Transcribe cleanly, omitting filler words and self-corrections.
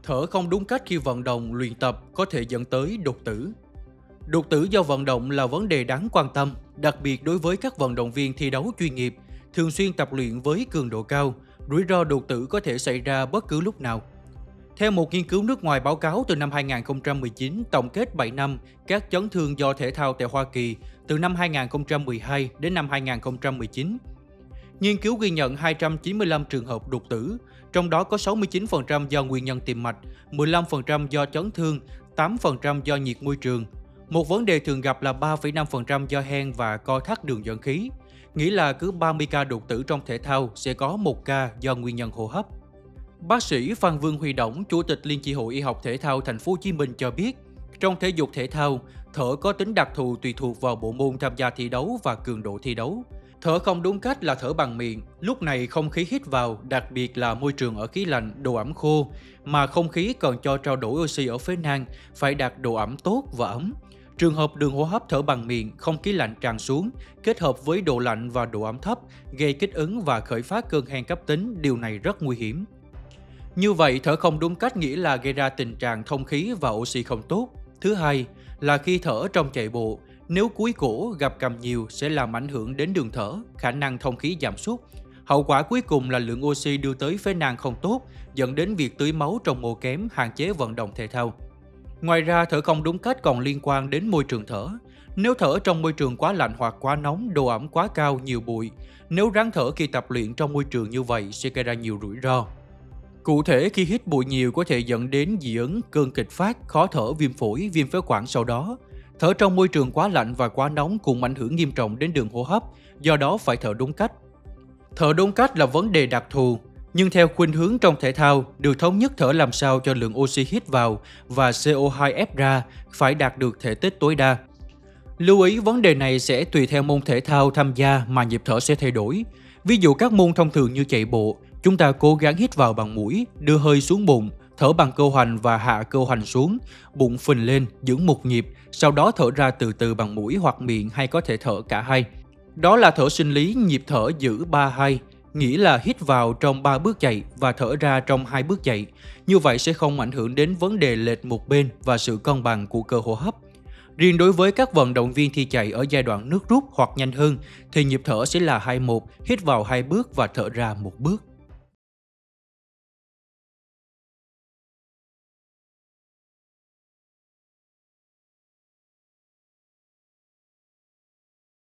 Thở không đúng cách khi vận động, luyện tập có thể dẫn tới đột tử. Đột tử do vận động là vấn đề đáng quan tâm, đặc biệt đối với các vận động viên thi đấu chuyên nghiệp, thường xuyên tập luyện với cường độ cao, rủi ro đột tử có thể xảy ra bất cứ lúc nào. Theo một nghiên cứu nước ngoài báo cáo từ năm 2019 tổng kết 7 năm các chấn thương do thể thao tại Hoa Kỳ từ năm 2012 đến năm 2019, nghiên cứu ghi nhận 295 trường hợp đột tử, trong đó có 69% do nguyên nhân tim mạch, 15% do chấn thương, 8% do nhiệt môi trường. Một vấn đề thường gặp là 3,5% do hen và co thắt đường dẫn khí, nghĩa là cứ 30 ca đột tử trong thể thao sẽ có 1 ca do nguyên nhân hô hấp. Bác sĩ Phan Vương Huy Đổng, Chủ tịch Liên chi hội Y học thể thao Thành phố Hồ Chí Minh cho biết, trong thể dục thể thao, thở có tính đặc thù tùy thuộc vào bộ môn tham gia thi đấu và cường độ thi đấu. Thở không đúng cách là thở bằng miệng, lúc này không khí hít vào, đặc biệt là môi trường ở khí lạnh, độ ẩm khô, mà không khí còn cho trao đổi oxy ở phế nang, phải đạt độ ẩm tốt và ấm. Trường hợp đường hô hấp thở bằng miệng, không khí lạnh tràn xuống, kết hợp với độ lạnh và độ ẩm thấp, gây kích ứng và khởi phát cơn hen cấp tính, điều này rất nguy hiểm. Như vậy, thở không đúng cách nghĩa là gây ra tình trạng thông khí và oxy không tốt. Thứ hai là khi thở trong chạy bộ, nếu cúi cổ gặp cầm nhiều sẽ làm ảnh hưởng đến đường thở, khả năng thông khí giảm sút. Hậu quả cuối cùng là lượng oxy đưa tới phế nang không tốt, dẫn đến việc tưới máu trong mô kém, hạn chế vận động thể thao. Ngoài ra, thở không đúng cách còn liên quan đến môi trường thở. Nếu thở trong môi trường quá lạnh hoặc quá nóng, độ ẩm quá cao, nhiều bụi, nếu ráng thở khi tập luyện trong môi trường như vậy sẽ gây ra nhiều rủi ro. Cụ thể, khi hít bụi nhiều có thể dẫn đến dị ứng, cơn kịch phát, khó thở, viêm phổi, viêm phế quản sau đó. Thở trong môi trường quá lạnh và quá nóng cũng ảnh hưởng nghiêm trọng đến đường hô hấp, do đó phải thở đúng cách. Thở đúng cách là vấn đề đặc thù, nhưng theo khuynh hướng trong thể thao, được thống nhất thở làm sao cho lượng oxy hít vào và CO2 ép ra phải đạt được thể tích tối đa. Lưu ý vấn đề này sẽ tùy theo môn thể thao tham gia mà nhịp thở sẽ thay đổi. Ví dụ các môn thông thường như chạy bộ, chúng ta cố gắng hít vào bằng mũi, đưa hơi xuống bụng, thở bằng cơ hoành và hạ cơ hoành xuống, bụng phình lên, giữ một nhịp, sau đó thở ra từ từ bằng mũi hoặc miệng hay có thể thở cả hai. Đó là thở sinh lý nhịp thở giữ 3-2, nghĩa là hít vào trong 3 bước chạy và thở ra trong 2 bước chạy. Như vậy sẽ không ảnh hưởng đến vấn đề lệch một bên và sự cân bằng của cơ hô hấp. Riêng đối với các vận động viên thi chạy ở giai đoạn nước rút hoặc nhanh hơn thì nhịp thở sẽ là 2-1, hít vào 2 bước và thở ra 1 bước.